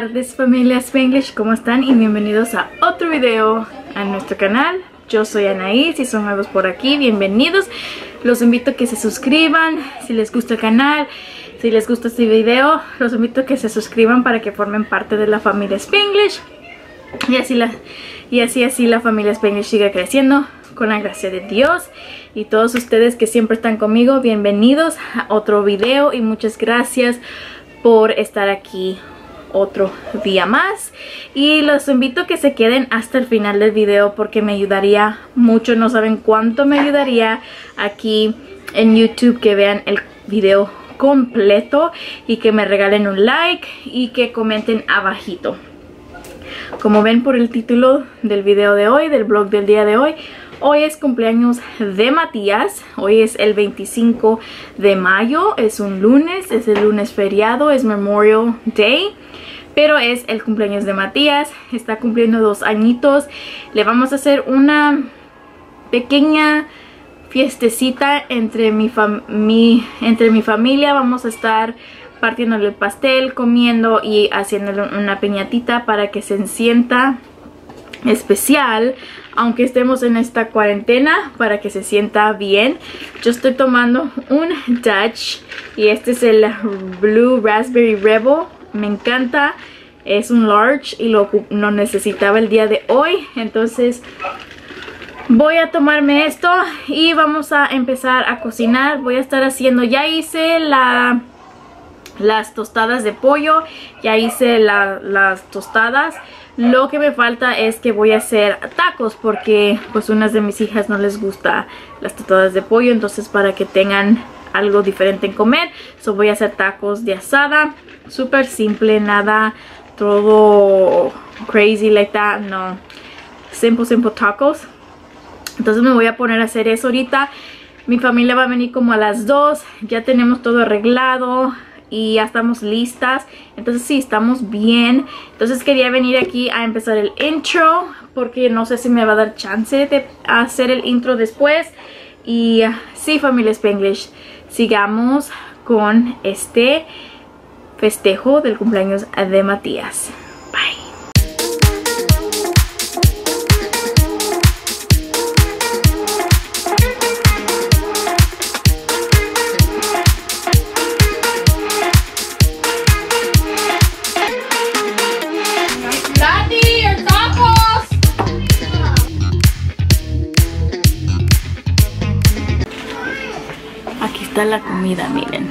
tardes, familia Spanglish, ¿cómo están? Y bienvenidos a otro video a nuestro canal. Yo soy Anaí, si son nuevos por aquí, bienvenidos. Los invito a que se suscriban si les gusta el canal. Si les gusta este video, los invito a que se suscriban para que formen parte de la familia Spanglish. Y así la familia Spanglish siga creciendo con la gracia de Dios. Y todos ustedes que siempre están conmigo, bienvenidos a otro video y muchas gracias por estar aquí otro día más. Y los invito a que se queden hasta el final del video porque me ayudaría mucho, no saben cuánto me ayudaría aquí en YouTube que vean el video completo y que me regalen un like y que comenten abajito. Como ven por el título del video de hoy, del vlog del día de hoy, hoy es cumpleaños de Matías. Hoy es el 25 de mayo, es un lunes, es el lunes feriado, es Memorial Day. Pero es el cumpleaños de Matías, está cumpliendo 2 añitos. Le vamos a hacer una pequeña fiestecita entre mi familia. Vamos a estar partiéndole el pastel, comiendo y haciéndole una piñatita para que se sienta especial, aunque estemos en esta cuarentena, para que se sienta bien. Yo estoy tomando un Dutch y este es el Blue Raspberry Rebel. Me encanta, es un large y lo necesitaba el día de hoy, entonces voy a tomarme esto y vamos a empezar a cocinar. Voy a estar haciendo, ya hice las tostadas de pollo, ya hice las tostadas. Lo que me falta es que voy a hacer tacos porque pues unas de mis hijas no les gusta las tostadas de pollo, entonces para que tengan algo diferente en comer, voy a hacer tacos de asada, súper simple, nada todo crazy like that, no, simple tacos. Entonces me voy a poner a hacer eso ahorita. Mi familia va a venir como a las 2, ya tenemos todo arreglado y ya estamos listas, entonces sí, estamos bien. Entonces quería venir aquí a empezar el intro porque no sé si me va a dar chance de hacer el intro después. Y sí, familia Spanglish, sigamos con este festejo del cumpleaños de Matías. Bye. Aquí está la comida, miren.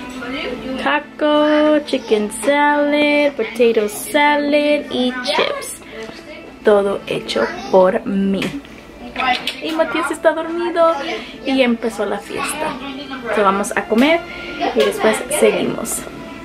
Taco, chicken salad, potato salad y chips. Todo hecho por mí. Y Matías está dormido y ya empezó la fiesta. Entonces vamos a comer y después seguimos.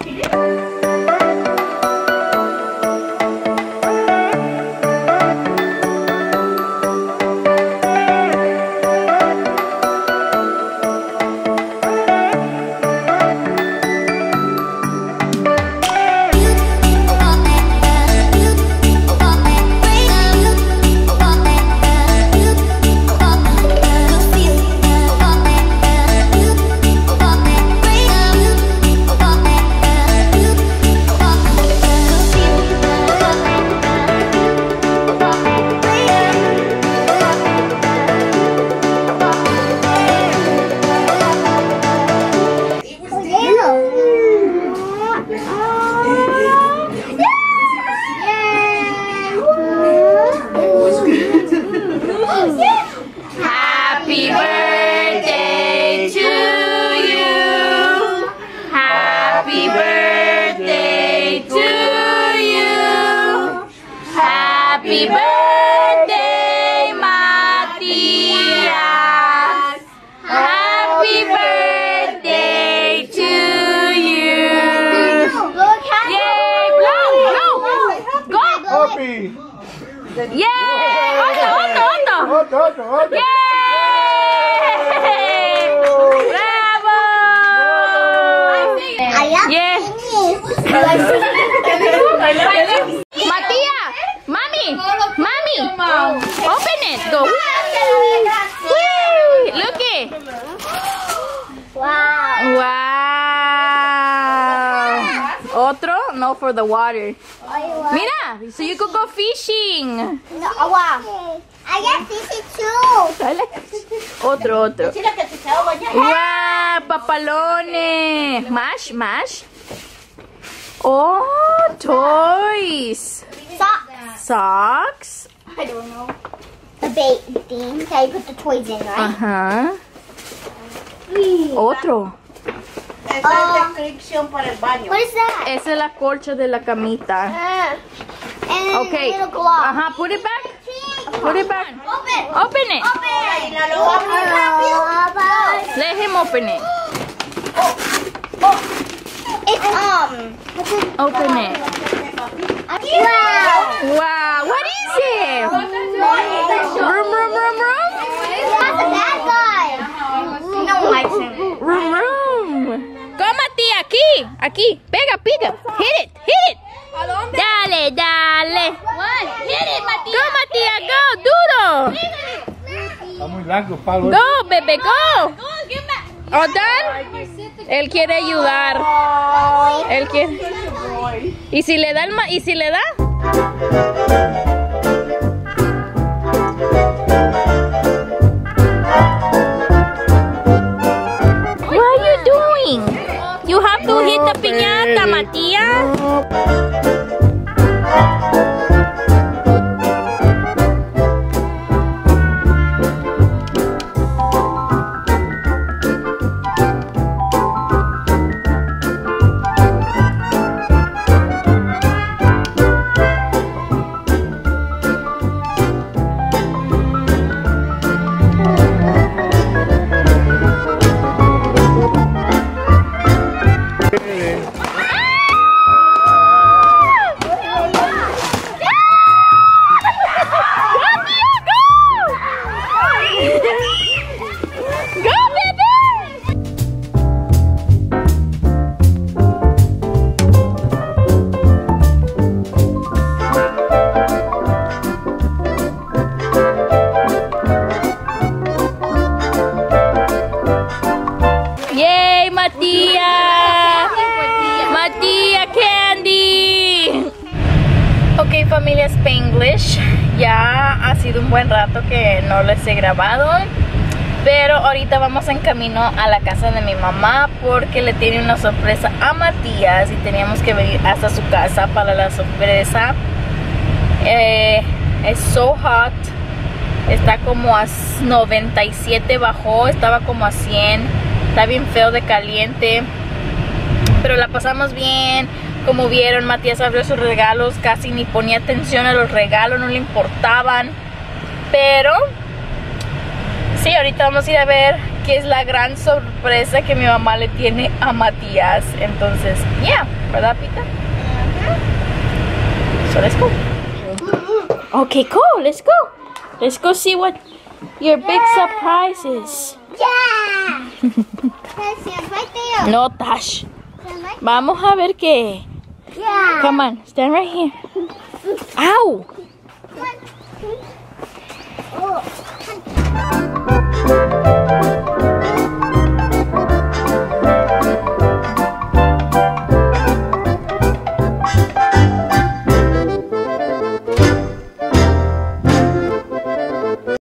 Happy birthday, Matías. Happy birthday to you. Yay, blow. Go. Happy. Yay. Otto. Yay. Bravo. Yeah. Matías, mami, open it, go. Look it. Wow. ¿Otro? smell for the water. Mira, so you could go fishing. No, wow. I get fishy too. Dale. Otro. Wow, papalones. Mash. Oh, toys. Socks. I don't know. The bait thing that you put the toys in, right? Ajá. Otro. Esa es descripción para el baño. What is that? Esa es la colcha de la camita. And Okay. a little glove. Ajá, put it back. Open it. Open it. Let him open it. It's Open it. Wow. Wow, what is it? Room. That's a bad guy. No likes him. Room. Go, Mati, aquí. Pega. Hit it. Dale. Hit it, Matías. Go, Matías, go, duro. Está muy largo, palo. Go, bebé, go. All done? Él quiere ayudar. Él quiere. ¿Y si le da ¿Y si le da? What are you doing? You have to hit the piñata, Matías. Yay, Matías Candy. Ok, familia Spanglish, ya ha sido un buen rato que no les he grabado, pero ahorita vamos en camino a la casa de mi mamá porque le tiene una sorpresa a Matías y teníamos que venir hasta su casa para la sorpresa. Es so hot, está como a 97, bajó, estaba como a 100. Está bien feo de caliente, pero la pasamos bien. Como vieron, Matías abrió sus regalos, casi ni ponía atención a los regalos, no le importaban. Pero sí, ahorita vamos a ir a ver qué es la gran sorpresa que mi mamá le tiene a Matías. Entonces, yeah, ¿verdad, Pita? So let's go. Okay, cool, let's go. Let's go see what your big surprise is. Yeah. Stand right there. No, Tash. Stand right Vamos a ver qué. Yeah. Come on, stand right here. Ow! Oh.